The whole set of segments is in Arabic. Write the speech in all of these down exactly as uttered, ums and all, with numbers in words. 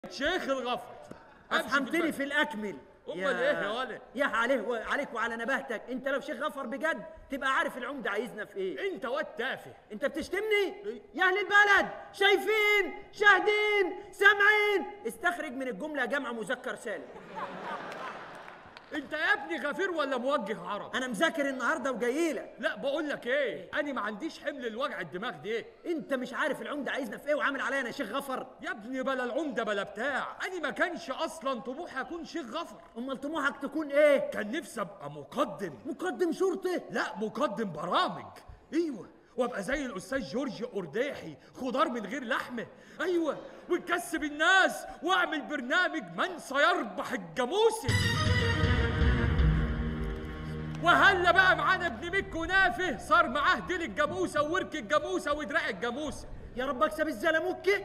شيخ الغفر افهمتني في الاكمل. امال ايه يا ولد؟ يا عليه عليك وعلى نباهتك، انت لو شيخ غفر بجد تبقى عارف العمده عايزنا في ايه. انت واد تافه. انت بتشتمني؟ يا اهل البلد شايفين شاهدين سامعين، استخرج من الجمله جمع مذكر سالم. انت يا ابني غفير ولا موجه عرب؟ انا مذاكر النهارده وجاي لك. لا بقول لك ايه، انا ما عنديش حمل الوجع الدماغ ده. انت مش عارف العمده عايزنا في ايه وعامل عليا انا شيخ غفر؟ يا ابني بلا العمده بلا بتاع، انا ما كانش اصلا طموحي اكون شيخ غفر. امال طموحك تكون ايه؟ كان نفسي ابقى مقدم. مقدم شرطه؟ لا مقدم برامج. ايوه، وابقى زي الاستاذ جورج قرداحي، خضار من غير لحمه. ايوه، وتكسب الناس واعمل برنامج من سيربح الجاموسه. وهلا بقى معانا ابن ميكو نافه صار معاه ديل الجاموسه وورك الجاموسه ودراع الجاموسه. يا رب اكسب الزلموكه.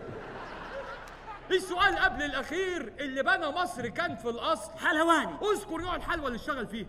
السؤال قبل الاخير، اللي بنى مصر كان في الاصل حلواني. اذكر نوع الحلوى اللي اشتغل فيها.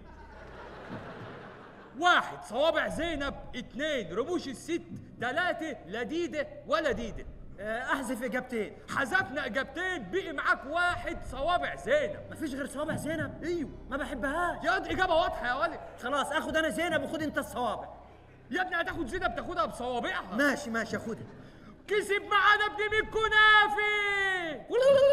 واحد صوابع زينب، اتنين رموش الست، تلاتة لديده ولا ديده. احذف اجابتين. حذفنا اجابتين، بقي معاك واحد صوابع زينب. مفيش غير صوابع زينب؟ ايوه. ما بحبهاش. يا دي اجابه واضحه يا ولد. خلاص اخد انا زينب وخد انت الصوابع. يا ابني هتاخد زينب تاخدها بصوابعها. ماشي ماشي اخدها. كسب معانا ابن ميكو نافي.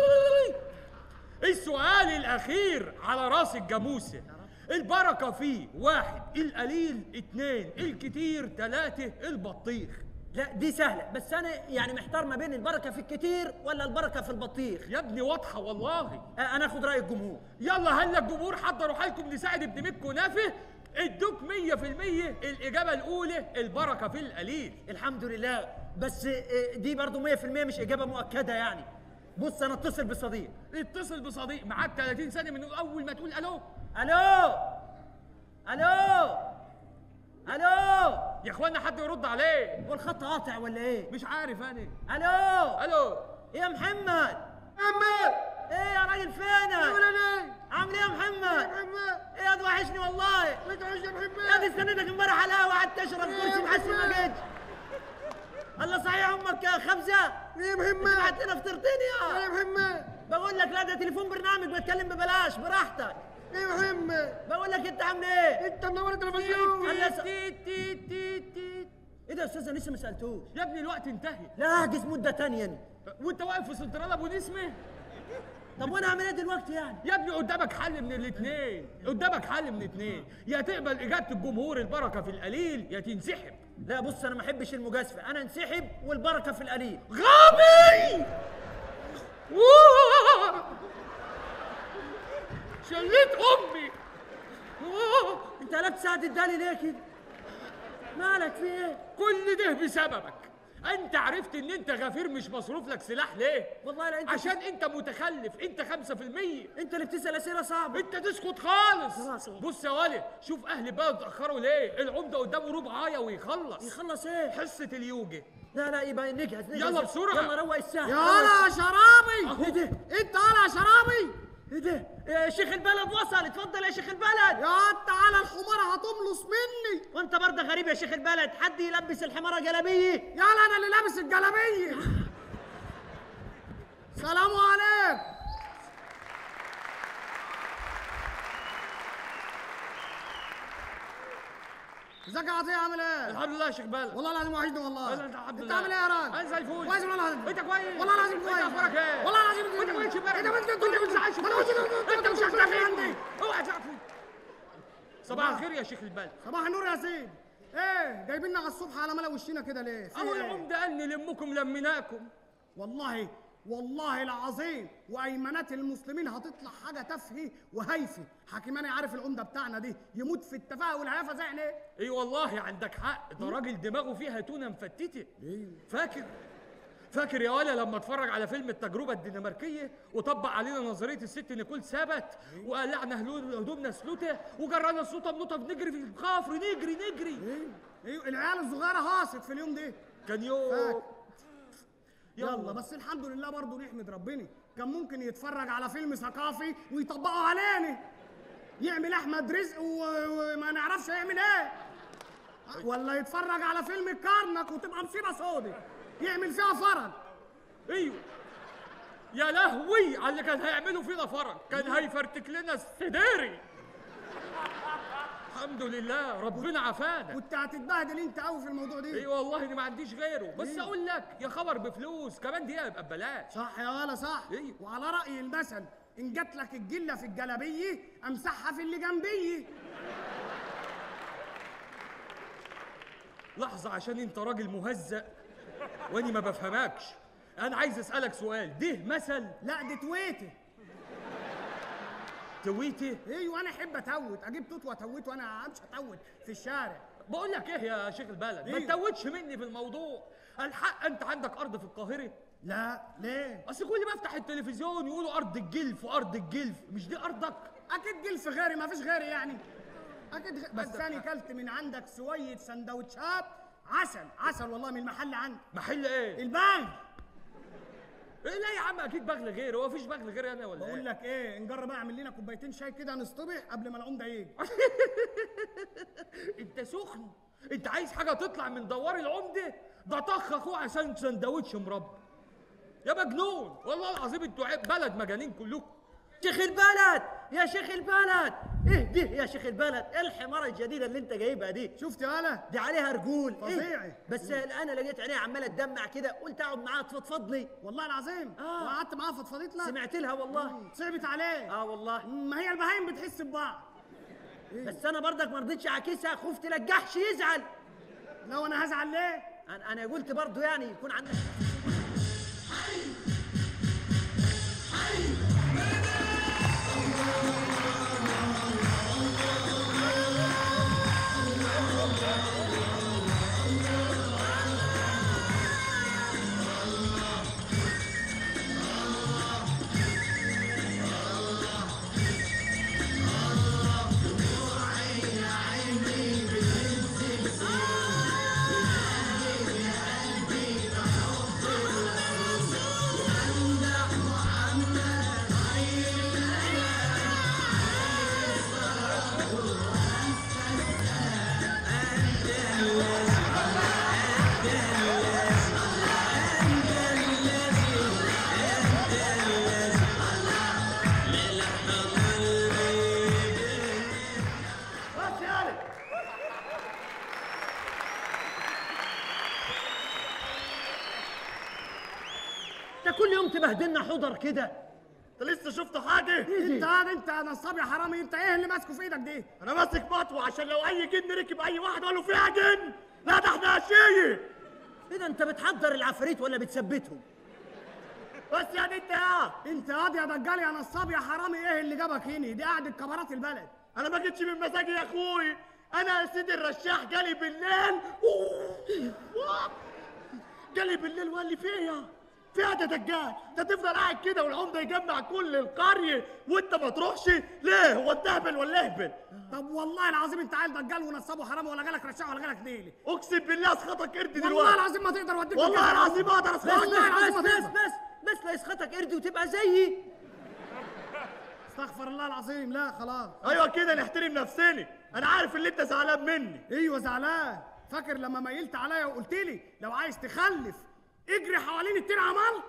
السؤال الاخير على راس الجاموسه، البركه فيه واحد القليل، اتنين الكتير، تلاته البطيخ. لا دي سهله، بس انا يعني محتار ما بين البركه في الكتير ولا البركه في البطيخ. يا ابني واضحه والله. آه انا اخد راي الجمهور. يلا هلا الجمهور حضروا حالكم نساعد ابن ميكو نافه. ادوك مية في المية الاجابه الاولى البركه في القليل. الحمد لله، بس دي برضو مية في المية مش اجابه مؤكده يعني. بص انا اتصل بصديق. اتصل بصديق، معاك تلاتين ثانيه من اول ما تقول الو. الو الو الو يا اخوانا حد يرد عليه. هو الخط قاطع ولا ايه؟ مش عارف انا. الو الو يا محمد. محمد ايه يا راجل فينك؟ ولا ليه؟ عامل ايه يا محمد؟ يا محمد ايه يا وحشني والله. وحشني يا محمد. يا دي استنيتك امبارح على القهوه قعدت اشرب كرسي محسن ما جيتش. الله صحيح امك يا خبزه؟ يا محمد بعت لنا فطرتين يا يا محمد. بقول لك لا ده تليفون برنامج بتكلم ببلاش براحتك. يا محمد بقول لك انت عامل ايه؟ انت منور التلفزيون. ايه ده يا استاذ؟ انا لسه ما سالتوش. يا ابني الوقت انتهى. لا احجز مده ثانيه. وانت واقف في سنترال ابو نسمه. طب وانا اعمل ايه دلوقتي يعني؟ يا ابني قدامك حل من الاثنين، قدامك حل من الاثنين، يا تقبل اجابه الجمهور البركه في القليل يا تنسحب. لا بص انا ما احبش المجازفه، انا انسحب والبركه في القليل. غبي. شليت امي. انت قلبت ساعه الدالي ليه كده؟ مالك في ايه؟ كل ده بسببك. انت عرفت ان انت غفير مش مصروف لك سلاح ليه؟ والله لا انت عشان انت متخلف، انت خمسة في المية. انت اللي بتسال اسئله صعبه. انت تسكت خالص. خلاص. بص يا ولد، شوف اهل البلد اتاخروا ليه؟ العمده قدامه ربعايه ويخلص. يخلص ايه؟ حصه اليوجا. لا لا يبقى نجهز نجهز. يلا بسرعه. يلا روق الساعه. يا يا شرابي. ايه ده؟ انت يا شرابي. ايه ده؟ إيه شيخ البلد وصل، اتفضل يا شيخ البلد. يا تعالى الحماره هتملص مني. وانت برضه غريب يا شيخ البلد، حد يلبس الحماره جلابيه؟ يلا انا اللي لابس الجلابيه. سلام عليكم. ازيك يا عطيه عامل ايه؟ الحمد لله يا شيخ بلد. والله العظيم وحشني والله. الحمد لله. انت عامل ايه يا راجل؟ انا زي الفل. كويس والله العظيم. انت كويس؟ والله العظيم كويس. انت اخبارك ايه؟ والله العظيم انت كويس امبارح. انت انت انت مش عايش. انت مش عايش عندي. اوعى تعرفوا. صباح الخير يا شيخ البلد. صباح النور يا سيدي. ايه جايبيننا على الصبح على ملا وشنا كده ليه؟ اهو العمده قال نلمكم لميناكم. والله والله العظيم وايمانات المسلمين هتطلع حاجه تافهه وهايفه. حكيماني عارف العمده بتاعنا دي يموت في التفاهه والهيافه زي ايه؟ اي والله عندك حق، ده راجل دماغه فيها تونه مفتته. ايوه فاكر فاكر يا ولا لما اتفرج على فيلم التجربه الدنماركيه وطبق علينا نظريه الست نيكول ثابت وقلعنا هدومنا سلوته وجرانا السلوطه بنوطه بنجري في الكفر نجري نجري. ايوه ايوه العيال الصغيره هاصت في اليوم ده. كان يوم. فاكر. يلا, يلا بس الحمد لله برضه نحمد ربنا، كان ممكن يتفرج على فيلم ثقافي ويطبقه علينا، يعمل احمد رزق وما نعرفش يعمل ايه، ولا يتفرج على فيلم الكرنك وتبقى مصيبه سودة يعمل فيها فرج. ايوه يا لهوي على اللي كان هيعملوا فينا فرج، كان هيفرتك لنا السداري. الحمد لله ربنا عافانا. كنت هتتبهدل انت قوي في الموضوع ده. ايه والله اني ما عنديش غيره، بس إيه؟ اقول لك يا خبر بفلوس كمان دي يبقى ببلاش. صح يا ولا صح. إيه؟ وعلى رأي المثل ان جات لك الجله في الجلابيه امسحها في اللي جنبيه. لحظه عشان انت راجل مهزأ واني ما بفهمكش. انا عايز اسالك سؤال، ده مثل؟ لا دي تويته. تويته؟ ايوه انا احب اتوت، اجيب توت واتوت وانا امشي اتوت في الشارع. بقول لك ايه يا شيخ البلد، إيه؟ ما تتوتش مني في الموضوع. الحق انت عندك ارض في القاهره؟ لا ليه؟ اصل كل ما افتح التلفزيون يقولوا ارض الجلف وارض الجلف، مش دي ارضك؟ اكيد جلف غيري، ما فيش غيري يعني. اكيد غ... بس انا كلت من عندك سويه سندوتشات عسل عسل والله من المحل عندك. محل ايه؟ البنك. إيه لا يا عم اكيد بغل غير، هو مفيش بغل غير انا ولا ايه؟ بقول لك ايه، نجرب اعمل لنا كوبايتين شاي كده نصطبح قبل ما العمده يجي. انت سخن، انت عايز حاجه تطلع من دوار العمده؟ ده طخ اخوه عشان سندوتش مربى. يا مجنون والله العظيم انتوا بلد مجانين كلكم. شيخ البلد يا شيخ البلد، ايه دي يا شيخ البلد؟ ايه الحماره الجديده اللي انت جايبها دي؟ شفت يا ولا؟ دي عليها رجول فظيعي. إيه؟ بس انا لقيت عينيها عماله تدمع كده، قلت اقعد معاها تفضفض لي. والله العظيم آه. وقعدت معاها فضفضت لك. سمعت لها والله. صعبت عليه. اه والله. ما هي البهايم بتحس ببعض. إيه؟ بس انا برضك ما رضيتش اعكسها، خفت لجحش يزعل. لو انا هزعل ليه؟ انا انا قلت برضه يعني يكون عندك. كل يوم تبهدلنا حضر كده. انت لسه شفت حاجه؟ انت انت نصاب يا حرامي، انت ايه اللي ماسكه في ايدك دي؟ انا ماسك مطوه عشان لو اي جن ركب اي واحد قال له فيها جن. لا ده احنا اشيه. ايه ده، انت بتحضر العفاريت ولا بتثبتهم؟ بس يعني انت يا انت ياض يا دجال يا نصاب يا حرامي، ايه اللي جابك هنا؟ دي قعدة كبارات البلد. انا ما جيتش من مزاجي يا اخوي، انا يا سيدي الرشاح جالي بالليل جالي بالليل وقال لي فيها فيها ده دجال، ده تفضل قاعد كده والعمده يجمع كل القريه وانت ما تروحش ليه؟ هو انت اهبل ولا اهبل؟ طب والله العظيم انت عيل دجال ونصاب وحرامي، ولا جالك رشاح ولا جالك نيلي؟ اقسم بالله اسخطك قرد دلوقتي. والله العظيم ما تقدر اوديك. والله العظيم ما اقدر اسخطك. والله العظيم بس بس بس بس لا يسخطك قرد وتبقى زيي. استغفر الله العظيم. لا خلاص. ايوه كده نحترم نفسنا. انا عارف اللي انت زعلان مني. ايوه زعلان. فاكر لما ميلت عليا وقلت لي لو عايز تخلف اجري حوالين التين عملت؟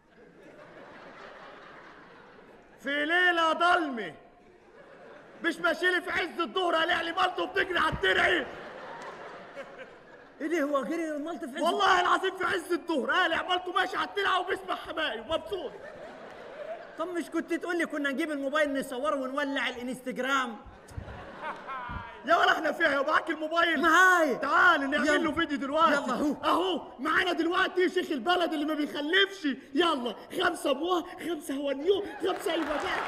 في ليله ضلمه مش ماشي لي في عز الظهر قال لي مالته بتجري على الترعي. ايه ده، هو جري مالته في عز والله العظيم في عز الظهر قال عملته ماشي على الترعه وبيسمع حماقي ومبسوط. طب مش كنت تقول لي كنا نجيب الموبايل نصوره ونولع الانستجرام؟ يا ولا احنا فيها يا معاك الموبايل؟ معايا. تعال نعمل له فيديو دلوقتي. يلا اهو اهو معانا دلوقتي شيخ البلد اللي ما بيخلفش. يلا خمسه بوا خمسه هونيو خمسه البداء.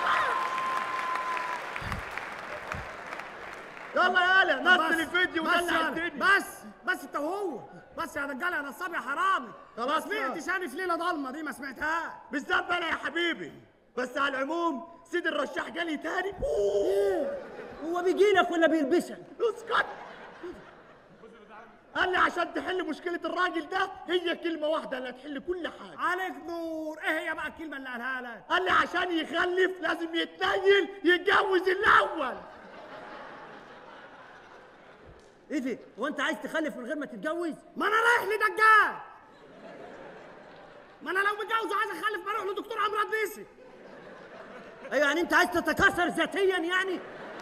يلا يا هلا نزل الفيديو ودلع الدنيا. بس بس انت وهو بس يا دجال يا نصاب يا حرامي. خلاص ما سمعتش انا في ليله ضلمه دي، ما سمعتهاش. بالذات انا يا حبيبي. بس على العموم سيدي الرشاح جالي تاني. هو بيجي لك ولا بيلبسك؟ اسكت. قال لي عشان تحل مشكلة الراجل ده هي كلمة واحدة اللي هتحل كل حاجة. عليك نور. ايه هي بقى الكلمة اللي قالها لك؟ قال لي عشان يخلف لازم يتنيل يتجوز الأول. ايه ده؟ هو أنت عايز تخلف من غير ما تتجوز؟ ما أنا رايح لدجال. ما انا لو متجوز وعايز اخلف بروح لدكتور امراض نسي. ايوه يعني انت عايز تتكاثر ذاتيا يعني؟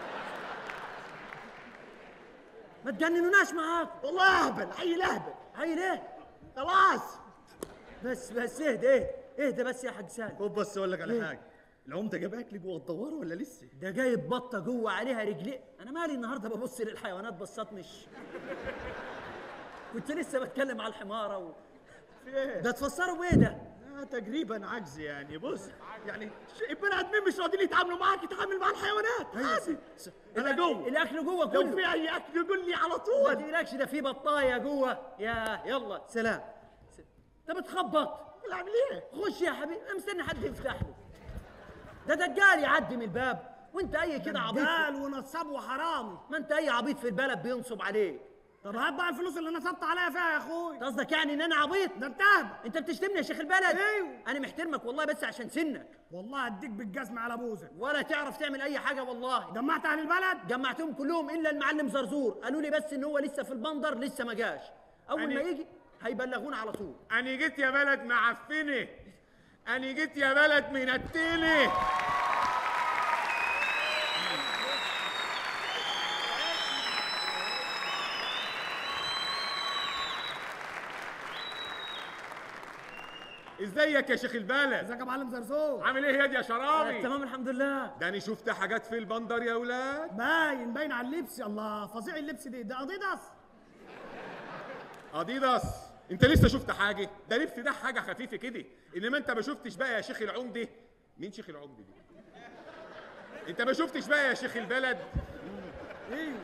ما تجننوناش معاك. والله اهبل، عيل اهبل. عيل ايه؟ خلاص بس بس اهدى اهدى اهدى بس يا حاج سالم. خد بس اقول لك على إيه؟ حاجه، العمده جابك لي جوه الدوار ولا لسه؟ ده جايب بطه جوه عليها رجلين. انا مالي النهارده ببص للحيوانات بصاتنش. كنت لسه بتكلم على الحماره و... في ايه؟ ده تفسروا بايه ده؟ آه تقريبا عجز يعني. بص يعني ش- البني ادمين مش راضيين يتعاملوا معاك، يتعامل مع الحيوانات عادي. انا جوه، الاكل جوه لو كله. في اي اكل قول لي على ما طول. تقلقش، ده في بطايه جوه. يا يلا سلام. انت بتخبط. اعمل ايه؟ خش يا حبيبي، انا مستني حد يفتح له. ده دجال يعدي من الباب وانت اي كده عبيط. قال ونصاب وحرامي. ما انت اي عبيط في البلد بينصب عليك. طب هات بقى الفلوس اللي نصبت عليا فيها يا اخوي. انت قصدك يعني ان انا عبيط؟ ده انت اهبل. انت بتشتمني يا شيخ البلد؟ ايوه. انا محترمك والله بس عشان سنك. والله اديك بالجزمه على بوزك. ولا تعرف تعمل اي حاجه والله. جمعت اهل البلد؟ جمعتهم كلهم الا المعلم زرزور، قالوا لي بس ان هو لسه في البندر لسه ما جاش. اول يعني- ما يجي هيبلغونا على طول. أنا جيت يا بلد معفنة، أنا جيت يا بلد منتنة. ازيك يا شيخ البلد؟ ازيك يا معلم زرزور؟ عامل ايه يا دي يا آه شرابي؟ تمام الحمد لله. ده انا شفت حاجات في البندر يا ولاد. باين باين على اللبس. الله فظيع اللبس دي. ده اديداس. اديداس؟ انت لسه شفت حاجه؟ ده لبس ده حاجه خفيفه كده، انما انت ما شفتش بقى يا شيخ العمده. مين شيخ العمده دي؟ انت ما شفتش بقى يا شيخ البلد؟ ايوه.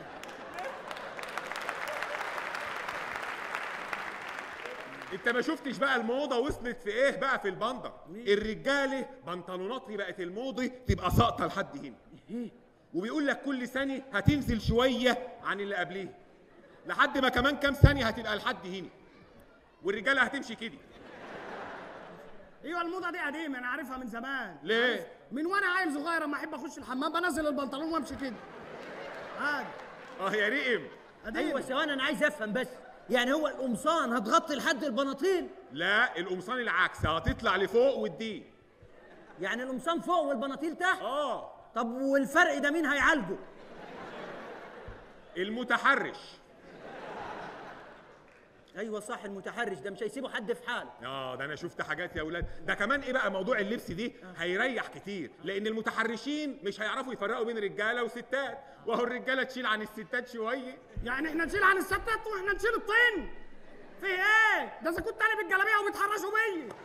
انت ما شفتش بقى الموضه وصلت في ايه بقى في البندر؟ الرجاله بنطلوناتي بقت الموضه تبقى ساقطه لحد هنا، وبيقول لك كل سنه هتنزل شويه عن اللي قبليه، لحد ما كمان كام ثانيه هتبقى لحد هنا، والرجاله هتمشي كده. ايوه الموضه دي قديمه، انا عارفها من زمان. ليه؟ من وانا عيل صغير اما احب اخش الحمام بنزل البنطلون وامشي كده عادي. اه يا ريم. قديم. ايوه ثواني انا عايز افهم بس، يعني هو القمصان هتغطي لحد البناطيل؟ لا القمصان العكس، هتطلع لفوق والدين. يعني القمصان فوق والبناطيل تحت؟ اه. طب والفرق ده مين هيعالجه؟ المتحرش. ايوه صح، المتحرش ده مش هيسيبوا حد في حاله. اه ده انا شفت حاجات يا اولاد. ده كمان ايه بقى موضوع اللبس دي هيريح كتير، لان المتحرشين مش هيعرفوا يفرقوا بين رجاله وستات، وهو الرجاله تشيل عن الستات شويه. يعني احنا نشيل عن الستات واحنا نشيل الطين؟ في ايه؟ ده اذا كنت انا بالجلابيه وبيتحرشوا بيا.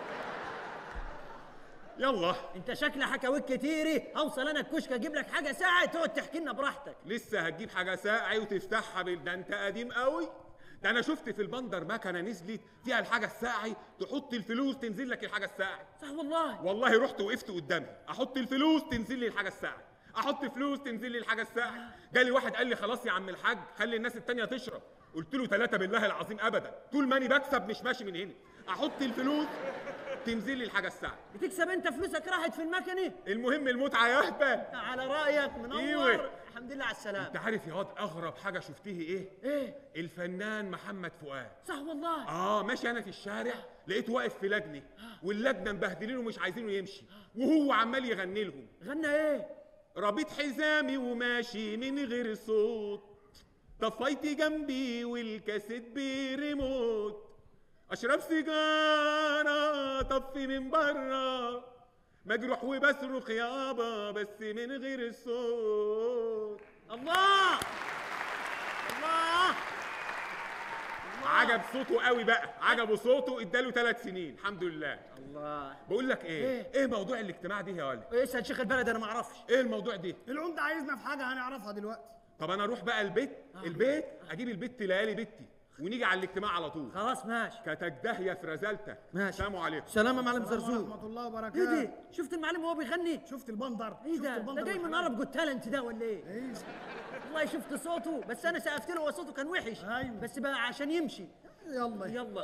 يلا انت شكل حكاويك كتيري، اوصل انا الكشك اجيب لك حاجه ساعه تقعد تحكي لنا براحتك. لسه هتجيب حاجه ساقعه وتفتحها بال- ده انت قديم قوي. ده انا شفت في البندر مكنه نزلت فيها الحاجه الساقعه، تحط الفلوس تنزل لك الحاجه الساقعه. صح والله. والله رحت وقفت قدامها، احط الفلوس تنزل لي الحاجه الساقعه، احط فلوس تنزل لي الحاجه الساقعه. جالي واحد قال لي خلاص يا عم الحاج خلي الناس التانيه تشرب. قلت له ثلاثه بالله العظيم ابدا، طول ما اني بكسب مش ماشي من هنا. احط الفلوس تنزل لي الحاجه الساقعه. بتكسب انت فلوسك راحت في المكنه. المهم المتعه يا اهبل. على رايك منور. ايوه. الحمد لله على السلامه. انت عارف يا واد اغرب حاجه شفتيه ايه؟ ايه؟ الفنان محمد فؤاد. صح والله. اه ماشي انا في الشارع لقيته واقف في لجنه، واللجنه مبهدلينه ومش عايزينه يمشي، وهو عمال يغني لهم. غنى ايه؟ رابط حزامي وماشي من غير صوت، طفيت جنبي والكاسيت بريموت، اشرب سيجاره طفي من بره، مجروح وبصرخ يابا بس من غير الصوت. الله الله. عجب صوته قوي بقى، عجبه صوته، اداله ثلاث سنين الحمد لله. الله. بقول لك ايه؟ إيه؟ ايه موضوع الاجتماع دي يا ولد؟ اسال شيخ البلد انا ما اعرفش. ايه الموضوع دي؟ العمده عايزنا في حاجه هنعرفها دلوقتي. طب انا اروح بقى البيت، البيت اجيب البت ليالي بنتي ونيجي على الاجتماع على طول. خلاص ماشي. كتك داهيه في رزالتك. ماشي. السلام عليكم. سلام يا معلم السلام زرزور. ورحمه الله ايه وبركاته. دي؟ شفت المعلم وهو بيغني؟ شفت البندر؟ ايه شفت ده؟ البندر ده جاي من والحلاوة؟ عرب جوت تالنت ده ولا ايه؟ ايه؟ والله شفت صوته، بس انا سقفت له وصوته كان وحش. أيوة. بس بقى عشان يمشي. يلا يلا.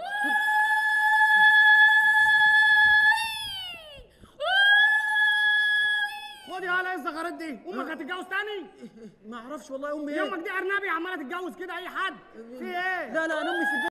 خد يا هلا ايه الزغارات دي؟ امك هتتجوز تاني؟ ما اعرفش والله امي ايه. يومك دي ارنبي عماله تتجوز كده اي حد؟ في ايه؟ لا لا انا امي في البيت.